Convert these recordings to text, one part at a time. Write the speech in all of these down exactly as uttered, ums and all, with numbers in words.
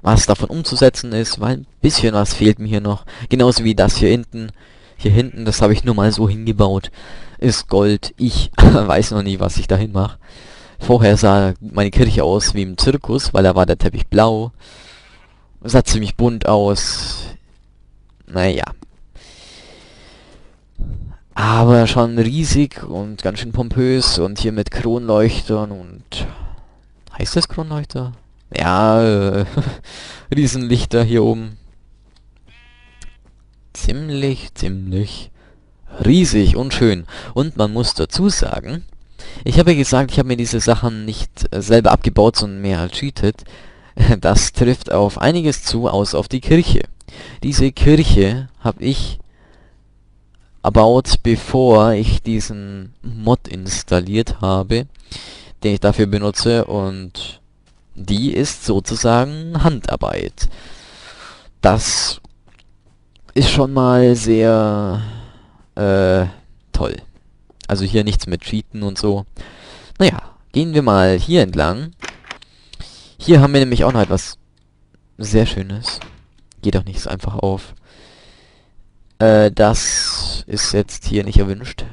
was davon umzusetzen ist, weil ein bisschen was fehlt mir hier noch. Genauso wie das hier hinten. Hier hinten, das habe ich nur mal so hingebaut. Ist Gold. Ich weiß noch nie, was ich dahin mache. Vorher sah meine Kirche aus wie im Zirkus, weil da war der Teppich blau. Sah ziemlich bunt aus. Naja. Aber schon riesig und ganz schön pompös und hier mit Kronleuchtern und... Heißt das Kronleuchter? Ja, äh, Riesenlichter hier oben. Ziemlich, ziemlich riesig und schön. Und man muss dazu sagen, ich habe ja gesagt, ich habe mir diese Sachen nicht äh, selber abgebaut, sondern mehr ercheatet. Das trifft auf einiges zu, außer auf die Kirche. Diese Kirche habe ich erbaut, bevor ich diesen Mod installiert habe, den ich dafür benutze, und die ist sozusagen Handarbeit. Das ist schon mal sehr äh, toll. Also hier nichts mit Cheaten und so. Naja, gehen wir mal hier entlang. Hier haben wir nämlich auch noch etwas sehr Schönes. Geht doch nicht so einfach auf. Äh, das ist jetzt hier nicht erwünscht.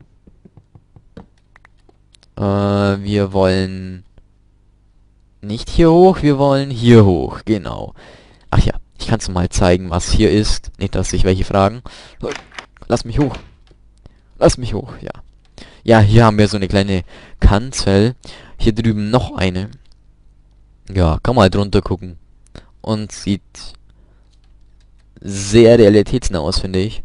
Äh, wir wollen nicht hier hoch, wir wollen hier hoch, genau. Ach ja, ich kann es mal zeigen, was hier ist. Nicht, dass sich welche fragen. Lass mich hoch. Lass mich hoch, ja. Ja, hier haben wir so eine kleine Kanzel. Hier drüben noch eine. Ja, kann mal drunter gucken. Und sieht sehr realitätsnah aus, finde ich.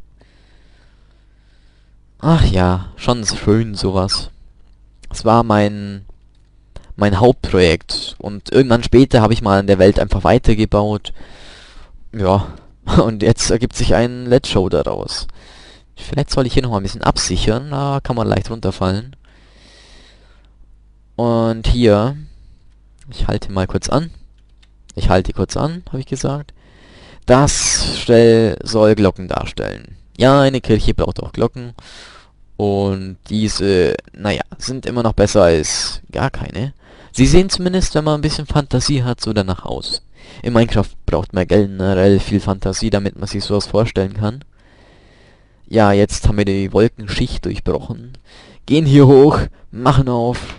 Ach ja, schon schön sowas. Es war mein mein Hauptprojekt. Und irgendwann später habe ich mal in der Welt einfach weitergebaut. Ja, und jetzt ergibt sich ein Let's Show daraus. Vielleicht soll ich hier noch mal ein bisschen absichern. Da kann man leicht runterfallen. Und hier... Ich halte mal kurz an. Ich halte kurz an, habe ich gesagt. Das stell, soll Glocken darstellen. Ja, eine Kirche braucht auch Glocken. Und diese, naja, sind immer noch besser als gar keine. Sie sehen zumindest, wenn man ein bisschen Fantasie hat, so danach aus. In Minecraft braucht man generell viel Fantasie, damit man sich sowas vorstellen kann. Ja, jetzt haben wir die Wolkenschicht durchbrochen. Gehen hier hoch, machen auf.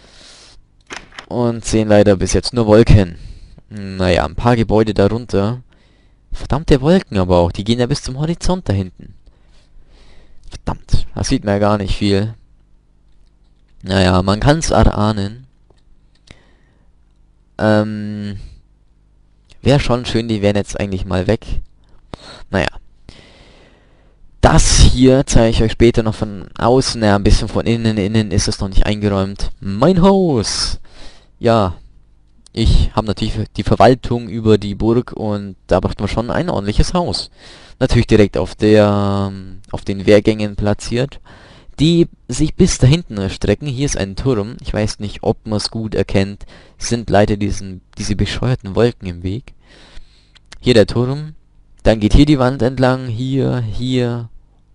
Und sehen leider bis jetzt nur Wolken. Naja, ein paar Gebäude darunter. Verdammte Wolken aber auch, die gehen ja bis zum Horizont da hinten. Verdammt, da sieht man ja gar nicht viel. Naja, man kann es erahnen. Ähm... Wäre schon schön, die wären jetzt eigentlich mal weg. Naja. Das hier zeige ich euch später noch von außen. Ja, ein bisschen von innen. Innen ist es noch nicht eingeräumt. Mein Haus! Ja, ich habe natürlich die Verwaltung über die Burg und da braucht man schon ein ordentliches Haus. Natürlich direkt auf der, auf den Wehrgängen platziert, die sich bis da hinten erstrecken. Hier ist ein Turm. Ich weiß nicht, ob man es gut erkennt. Es sind leider diesen, diese bescheuerten Wolken im Weg. Hier der Turm. Dann geht hier die Wand entlang. Hier, hier.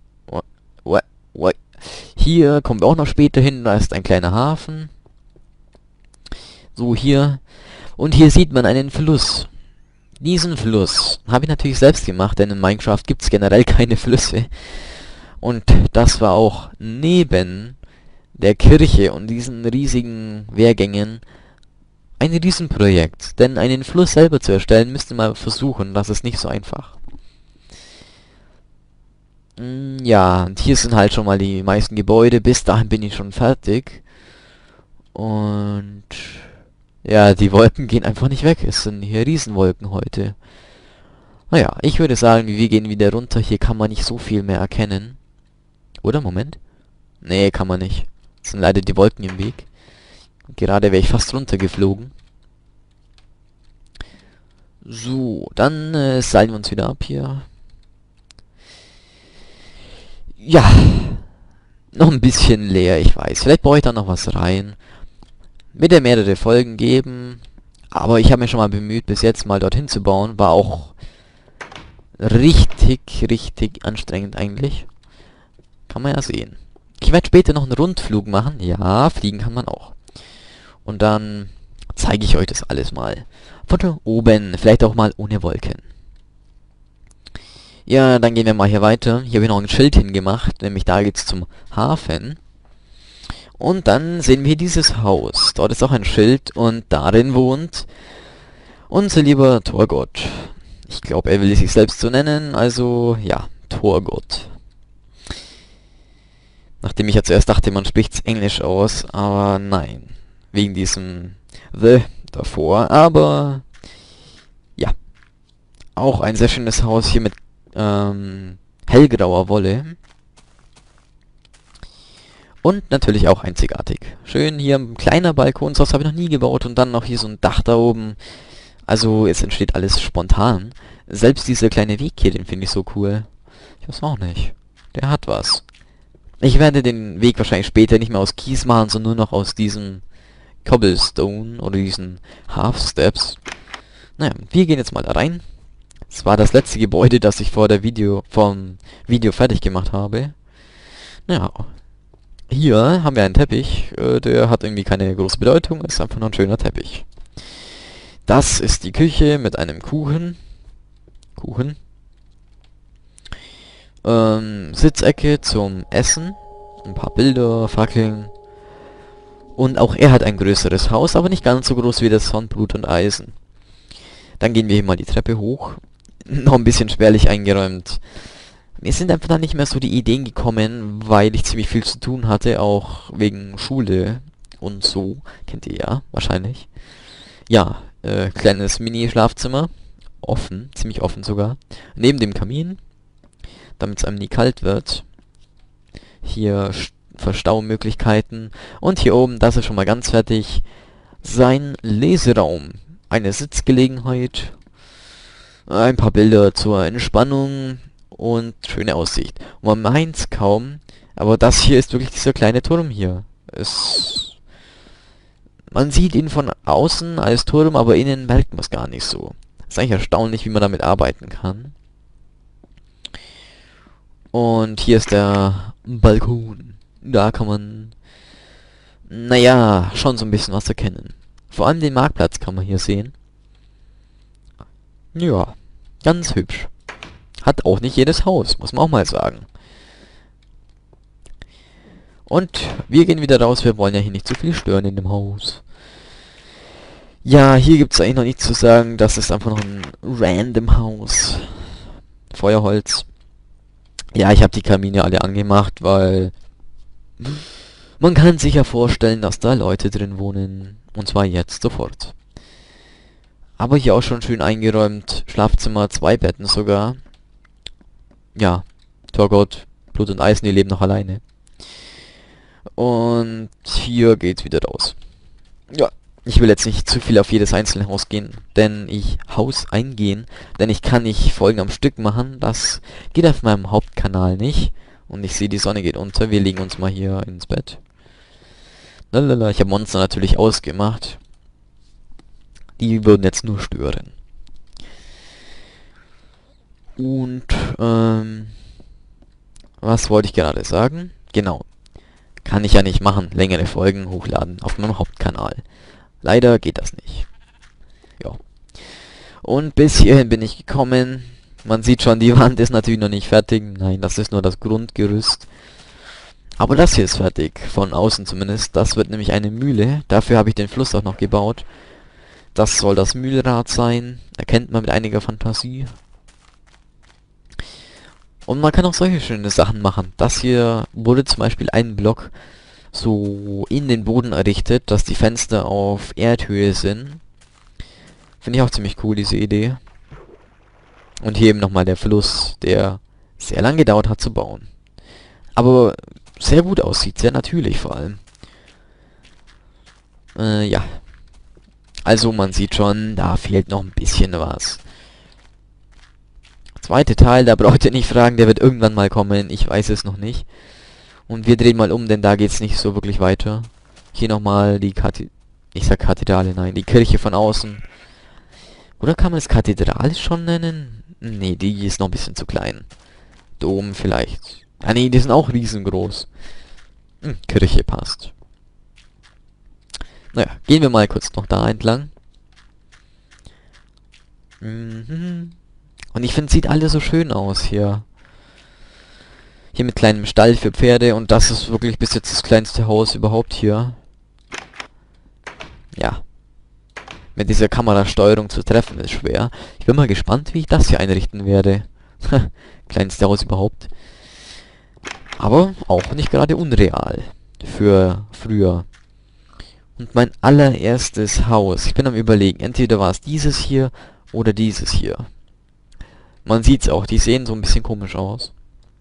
Hier kommen wir auch noch später hin. Da ist ein kleiner Hafen. So, hier. Und hier sieht man einen Fluss. Diesen Fluss habe ich natürlich selbst gemacht, denn in Minecraft gibt es generell keine Flüsse. Und das war auch neben der Kirche und diesen riesigen Wehrgängen ein Riesenprojekt. Denn einen Fluss selber zu erstellen, müsste man versuchen. Das ist nicht so einfach. Ja, und hier sind halt schon mal die meisten Gebäude. Bis dahin bin ich schon fertig. Und... ja, die Wolken gehen einfach nicht weg. Es sind hier Riesenwolken heute. Naja, ich würde sagen, wir gehen wieder runter. Hier kann man nicht so viel mehr erkennen. Oder? Moment. Nee, kann man nicht. Es sind leider die Wolken im Weg. Gerade wäre ich fast runtergeflogen. So, dann äh, seilen wir uns wieder ab hier. Ja. Noch ein bisschen leer, ich weiß. Vielleicht baue ich da noch was rein. Wird ja mehrere Folgen geben, aber ich habe mich schon mal bemüht, bis jetzt mal dorthin zu bauen. War auch richtig, richtig anstrengend eigentlich. Kann man ja sehen. Ich werde später noch einen Rundflug machen. Ja, fliegen kann man auch. Und dann zeige ich euch das alles mal. Von da oben, vielleicht auch mal ohne Wolken. Ja, dann gehen wir mal hier weiter. Hier habe ich noch ein Schild hingemacht, nämlich da geht's zum Hafen. Und dann sehen wir dieses Haus. Dort ist auch ein Schild und darin wohnt unser lieber Torgott. Ich glaube, er will sich selbst so nennen, also ja, Torgott. Nachdem ich ja zuerst dachte, man spricht's Englisch aus, aber nein. Wegen diesem The davor, aber ja. Auch ein sehr schönes Haus hier mit ähm, hellgrauer Wolle. Und natürlich auch einzigartig. Schön hier ein kleiner Balkon, sowas habe ich noch nie gebaut. Und dann noch hier so ein Dach da oben. Also es entsteht alles spontan. Selbst dieser kleine Weg hier, den finde ich so cool. Ich weiß auch nicht. Der hat was. Ich werde den Weg wahrscheinlich später nicht mehr aus Kies machen, sondern nur noch aus diesem Cobblestone oder diesen Half Steps. Naja, wir gehen jetzt mal da rein. Es war das letzte Gebäude, das ich vor der Video, vom Video fertig gemacht habe. Naja, hier haben wir einen Teppich. Äh, der hat irgendwie keine große Bedeutung, ist einfach nur ein schöner Teppich. Das ist die Küche mit einem Kuchen. Kuchen. Ähm, Sitzecke zum Essen. Ein paar Bilder, Fackeln. Und auch er hat ein größeres Haus, aber nicht ganz so groß wie das von Blut und Eisen. Dann gehen wir hier mal die Treppe hoch. Noch ein bisschen spärlich eingeräumt. Mir sind einfach dann nicht mehr so die Ideen gekommen, weil ich ziemlich viel zu tun hatte, auch wegen Schule und so. Kennt ihr ja, wahrscheinlich. Ja, äh, kleines Mini-Schlafzimmer. Offen, ziemlich offen sogar. Neben dem Kamin, damit es einem nie kalt wird. Hier Verstaumöglichkeiten. Und hier oben, das ist schon mal ganz fertig, sein Leseraum. Eine Sitzgelegenheit. Ein paar Bilder zur Entspannung und schöne Aussicht. Und man meint's kaum, aber das hier ist wirklich dieser kleine Turm hier. Es, man sieht ihn von außen als Turm, aber innen merkt man es gar nicht so. Ist eigentlich erstaunlich, wie man damit arbeiten kann. Und hier ist der Balkon. Da kann man, naja, schon so ein bisschen was erkennen. Vor allem den Marktplatz kann man hier sehen. Ja, ganz hübsch. Hat auch nicht jedes Haus, muss man auch mal sagen. Und wir gehen wieder raus, wir wollen ja hier nicht zu viel stören in dem Haus. Ja, hier gibt es eigentlich noch nichts zu sagen, das ist einfach noch ein random Haus. Feuerholz. Ja, ich habe die Kamine alle angemacht, weil man kann sich ja vorstellen, dass da Leute drin wohnen. Und zwar jetzt sofort. Aber hier auch schon schön eingeräumt. Schlafzimmer, zwei Betten sogar. Ja, Torgott, Blut und Eisen, die leben noch alleine. Und hier geht's wieder raus. Ja, ich will jetzt nicht zu viel auf jedes einzelne Haus gehen, denn ich Haus eingehen, denn ich kann nicht Folgen am Stück machen. Das geht auf meinem Hauptkanal nicht. Und ich sehe, die Sonne geht unter. Wir legen uns mal hier ins Bett. Lalala, ich habe Monster natürlich ausgemacht. Die würden jetzt nur stören. Und, ähm, was wollte ich gerade sagen? Genau. Kann ich ja nicht machen. Längere Folgen hochladen auf meinem Hauptkanal. Leider geht das nicht. Ja. Und bis hierhin bin ich gekommen. Man sieht schon, die Wand ist natürlich noch nicht fertig. Nein, das ist nur das Grundgerüst. Aber das hier ist fertig. Von außen zumindest. Das wird nämlich eine Mühle. Dafür habe ich den Fluss auch noch gebaut. Das soll das Mühlrad sein. Erkennt man mit einiger Fantasie. Und man kann auch solche schöne Sachen machen. Das hier wurde zum Beispiel ein Block so in den Boden errichtet, dass die Fenster auf Erdhöhe sind. Finde ich auch ziemlich cool, diese Idee. Und hier eben nochmal der Fluss, der sehr lang gedauert hat zu bauen. Aber sehr gut aussieht, sehr natürlich vor allem. Äh, ja. Also man sieht schon, da fehlt noch ein bisschen was. Zweite Teil, da braucht ihr nicht fragen, der wird irgendwann mal kommen, ich weiß es noch nicht. Und wir drehen mal um, denn da geht's nicht so wirklich weiter. Hier nochmal die Kathi... Ich sag Kathedrale, nein, die Kirche von außen. Oder kann man es Kathedrale schon nennen? Nee, die ist noch ein bisschen zu klein. Dom vielleicht. Ah nee, die sind auch riesengroß. Hm, Kirche passt. Naja, gehen wir mal kurz noch da entlang. Mhm. Und ich finde, sieht alles so schön aus hier. Hier mit kleinem Stall für Pferde und das ist wirklich bis jetzt das kleinste Haus überhaupt hier. Ja. Mit dieser Kamerasteuerung zu treffen ist schwer. Ich bin mal gespannt, wie ich das hier einrichten werde. Kleinste Haus überhaupt. Aber auch nicht gerade unreal. Für früher. Und mein allererstes Haus. Ich bin am Überlegen. Entweder war es dieses hier oder dieses hier. Man sieht's auch. Die sehen so ein bisschen komisch aus.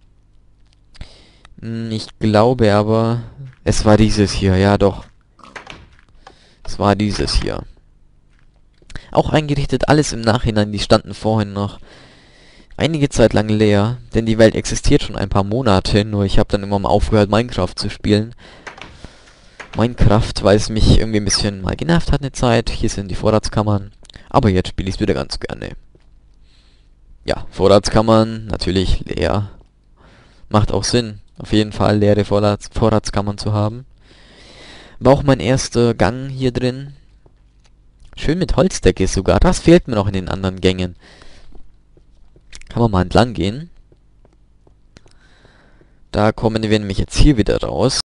Hm, ich glaube aber, es war dieses hier. Ja, doch. Es war dieses hier. Auch eingerichtet, alles im Nachhinein. Die standen vorhin noch einige Zeit lang leer, denn die Welt existiert schon ein paar Monate, nur ich habe dann immer mal aufgehört, Minecraft zu spielen. Minecraft, weil es mich irgendwie ein bisschen mal genervt hat eine Zeit. Hier sind die Vorratskammern, aber jetzt spiele ich es wieder ganz gerne. Ja, Vorratskammern, natürlich leer. Macht auch Sinn, auf jeden Fall leere Vorrats Vorratskammern zu haben. War auch mein erster Gang hier drin. Schön mit Holzdecke sogar, das fehlt mir noch in den anderen Gängen. Kann man mal entlang gehen. Da kommen wir nämlich jetzt hier wieder raus.